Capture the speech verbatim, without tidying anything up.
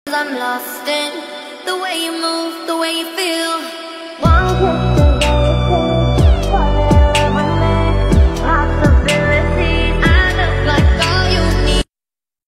I'm lost in the way you move, the way you feel.